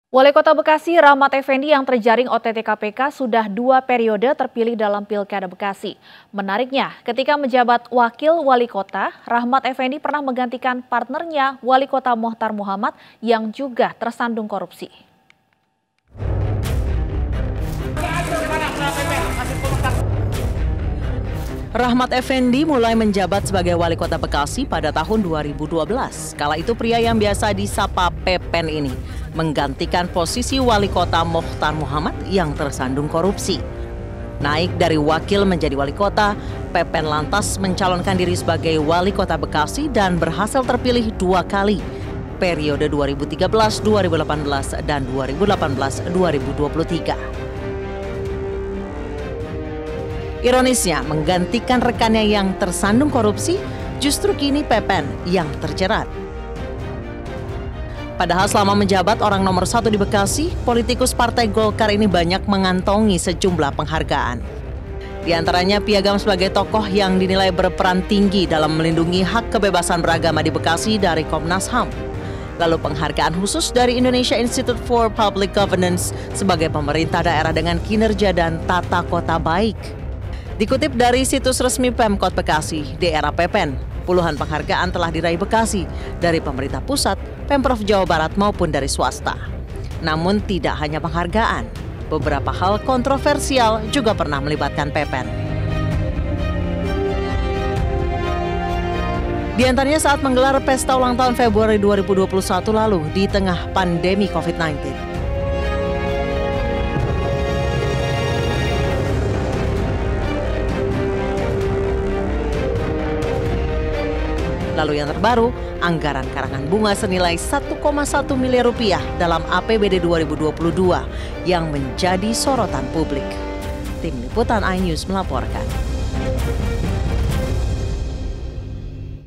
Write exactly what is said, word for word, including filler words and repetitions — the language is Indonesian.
Wali Kota Bekasi Rahmat Effendi yang terjaring O T T K P K sudah dua periode terpilih dalam Pilkada Bekasi. Menariknya, ketika menjabat Wakil Wali Kota, Rahmat Effendi pernah menggantikan partnernya Wali Kota Mohtar Muhammad yang juga tersandung korupsi. Rahmat Effendi mulai menjabat sebagai Wali Kota Bekasi pada tahun dua ribu dua belas. Kala itu pria yang biasa disapa Pepen ini menggantikan posisi Wali Kota Mohtar Muhammad yang tersandung korupsi. Naik dari wakil menjadi wali kota, Pepen lantas mencalonkan diri sebagai Wali Kota Bekasi dan berhasil terpilih dua kali, periode dua ribu tiga belas dua ribu delapan belas dan dua ribu delapan belas dua ribu dua puluh tiga. Ironisnya, menggantikan rekannya yang tersandung korupsi, justru kini Pepen yang terjerat. Padahal selama menjabat orang nomor satu di Bekasi, politikus Partai Golkar ini banyak mengantongi sejumlah penghargaan. Di antaranya piagam sebagai tokoh yang dinilai berperan tinggi dalam melindungi hak kebebasan beragama di Bekasi dari Komnas H A M. Lalu penghargaan khusus dari Indonesia Institute for Public Governance sebagai pemerintah daerah dengan kinerja dan tata kota baik. Dikutip dari situs resmi Pemkot Bekasi, di era Pepen, puluhan penghargaan telah diraih Bekasi dari pemerintah pusat, Pemprov Jawa Barat maupun dari swasta. Namun tidak hanya penghargaan, beberapa hal kontroversial juga pernah melibatkan Pepen. Di antaranya saat menggelar pesta ulang tahun Februari dua ribu dua puluh satu lalu di tengah pandemi covid sembilan belas. Lalu yang terbaru, anggaran karangan bunga senilai satu koma satu miliar rupiah dalam A P B D dua ribu dua puluh dua yang menjadi sorotan publik. Tim Liputan iNews melaporkan.